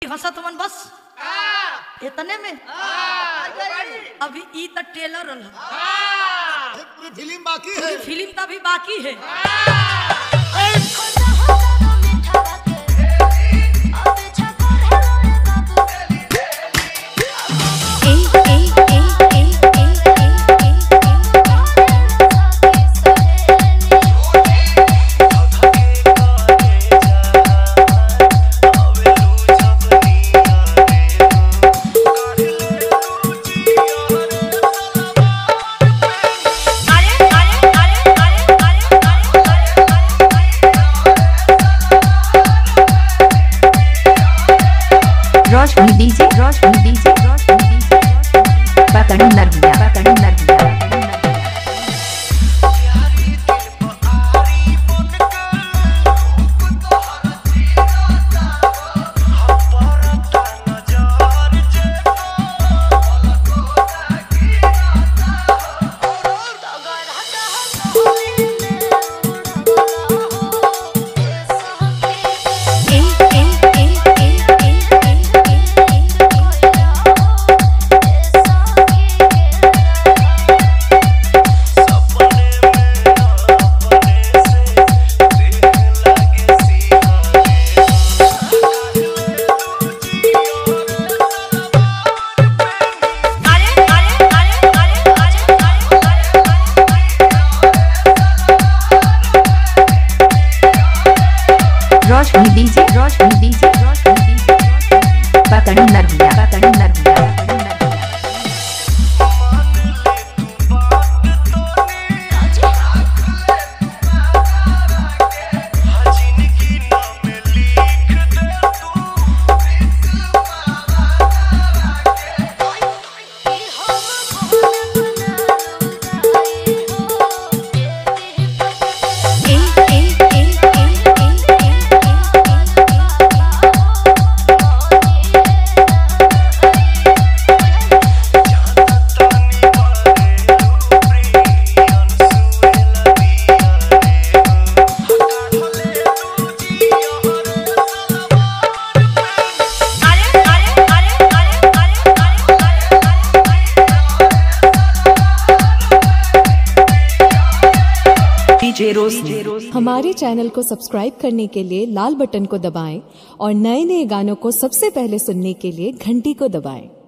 हंसत मन बस इतने में अभी ई तक ट्रेलर पूरी फिल्म बाकी है, फिल्म तो अभी बाकी है। रोशनी डीजे पकड़ी नरगिया रोशनी डीजे पकड़ी नरगिया हमारे चैनल को सब्सक्राइब करने के लिए लाल बटन को दबाएं और नए गानों को सबसे पहले सुनने के लिए घंटी को दबाएं।